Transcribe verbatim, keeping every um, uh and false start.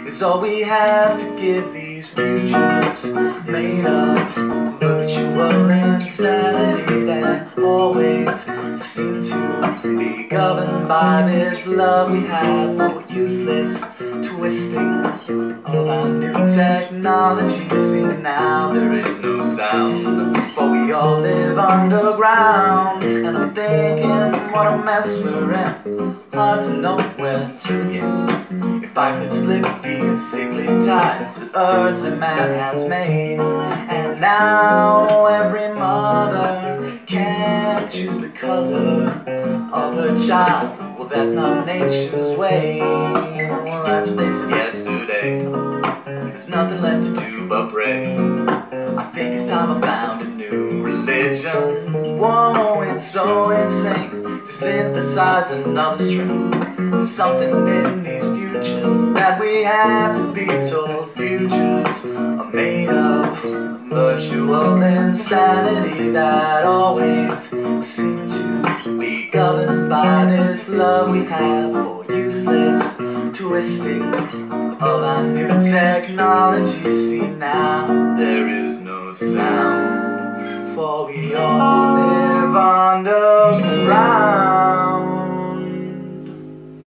is all we have to give these futures made of virtual insanity that always seem to be governed by this love we have for useless twisting of our new technology. See, now there is no sound, for we all live underground. And I'm thinking what a mess we're in, hard to know where to begin. If I could slip these sickly ties that earthly man has made. And now every mother can choose the color of her child. Well, that's not nature's way. Well, that's what they said yesterday. There's nothing left to do but pray. I think it's time I found a new religion. Whoa, it's so insane to synthesize another string. There's something in these futures that we have to be told. Futures are made of virtual insanity that always seem to be governed by this love we have for useless twisting of our new technology. See, now there is no sound, for we all live underground.